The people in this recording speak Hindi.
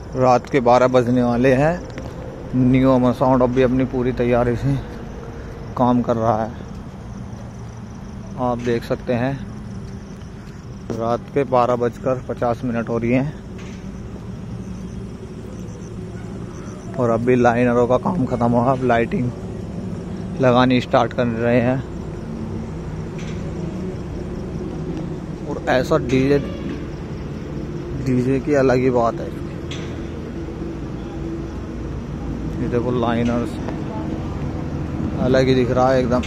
रात के 12 बजने वाले हैं। न्यू अमर साउंड अब भी अपनी पूरी तैयारी से काम कर रहा है। आप देख सकते हैं रात के 12:50 हो रही हैं और अब भी लाइनरों का काम खत्म हुआ। अब लाइटिंग लगानी स्टार्ट कर रहे हैं और ऐसा डीजे की अलग ही बात है। ये देखो लाइनर्स अलग ही दिख रहा है एकदम।